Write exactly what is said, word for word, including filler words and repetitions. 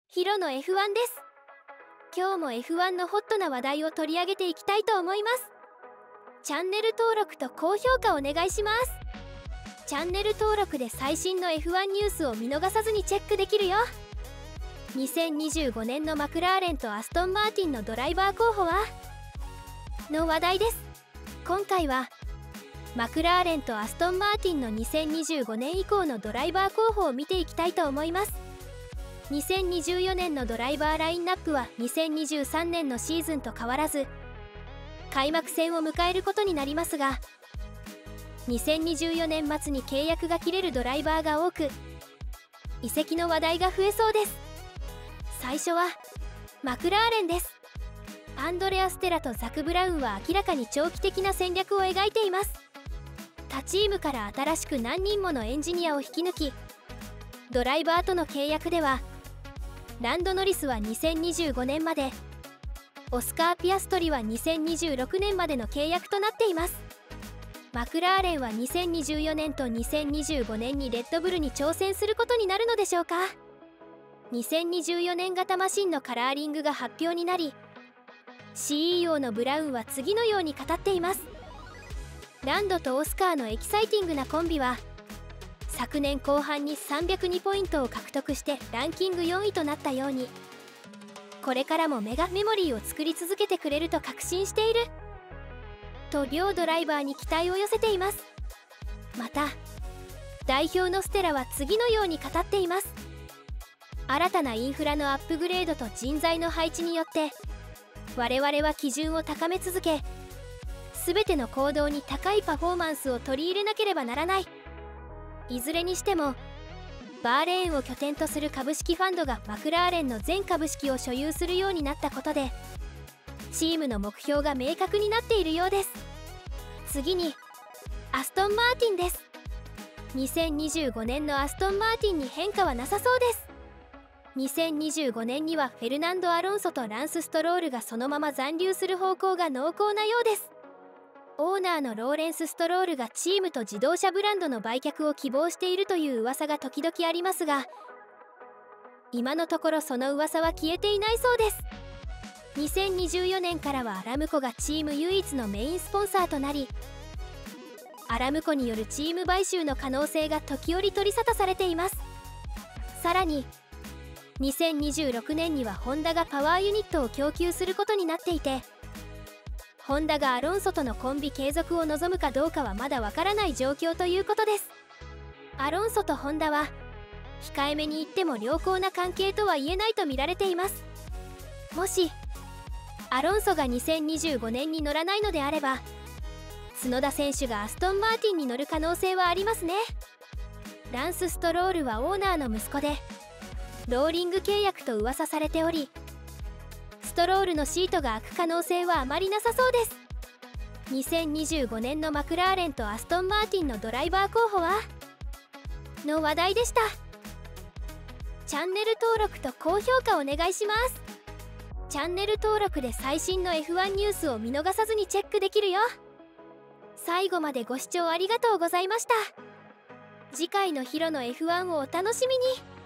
ヒロの エフワン です。今日も エフワン のホットな話題を取り上げていきたいと思います。チャンネル登録と高評価お願いします。チャンネル登録で最新の エフワン ニュースを見逃さずにチェックできるよ。にせんにじゅうごねんのマクラーレンとアストンマーティンのドライバー候補はの話題です。今回はマクラーレンとアストンマーティンのにせんにじゅうごねん以降のドライバー候補を見ていきたいと思います。にせんにじゅうよねんのドライバーラインナップはにせんにじゅうさんねんのシーズンと変わらず開幕戦を迎えることになりますが、にせんにじゅうよねん末に契約が切れるドライバーが多く移籍の話題が増えそうです。最初はマクラーレンです。アンドレア・ステラとザク・ブラウンは明らかに長期的な戦略を描いています。他チームから新しく何人ものエンジニアを引き抜き、ドライバーとの契約ではランド・ノリスはにせんにじゅうごねんまで、オスカー・ピアストリはにせんにじゅうろくねんまでの契約となっています。マクラーレンはにせんにじゅうよねんとにせんにじゅうごねんにレッドブルに挑戦することになるのでしょうか。にせんにじゅうよねん型マシンのカラーリングが発表になり、 シーイーオー のブラウンは次のように語っています。ランドとオスカーのエキサイティングなコンビは昨年後半にさんびゃくにポイントを獲得してランキングよんいとなったように、これからもメガメモリーを作り続けてくれると確信していると両ドライバーに期待を寄せています。また代表のステラは次のように語っています。新たなインフラのアップグレードと人材の配置によって我々は基準を高め続け、全ての行動に高いパフォーマンスを取り入れなければならない。いずれにしてもバーレーンを拠点とする株式ファンドがマクラーレンの全株式を所有するようになったことで、チームの目標が明確になっているようです。次にアストンマーティンです。にせんにじゅうごねんのアストンマーティンに変化はなさそうです。にせんにじゅうごねんにはフェルナンド・アロンソとランス・ストロールがそのまま残留する方向が濃厚なようです。オーナーのローレンス・ストロールがチームと自動車ブランドの売却を希望しているという噂が時々ありますが、今のところその噂は消えていないそうです。にせんにじゅうよねんからはアラムコがチーム唯一のメインスポンサーとなり、アラムコによるチーム買収の可能性が時折取り沙汰されています。さらににせんにじゅうろくねんにはホンダがパワーユニットを供給することになっていて、ホンダがアロンソとのコンビ継続を望むかどうかはまだわからない状況ということです。アロンソとホンダは控えめに言っても良好な関係とは言えないと見られています。もしアロンソがにせんにじゅうごねんに乗らないのであれば、角田選手がアストンマーティンに乗る可能性はありますね。ランス・ストロールはオーナーの息子でローリング契約と噂されており、ストロールのシートが空く可能性はあまりなさそうです。にせんにじゅうごねんのマクラーレンとアストンマーティンのドライバー候補はの話題でした。チャンネル登録と高評価お願いします。チャンネル登録で最新の エフワン ニュースを見逃さずにチェックできるよ。最後までご視聴ありがとうございました。次回のヒロの エフワン をお楽しみに。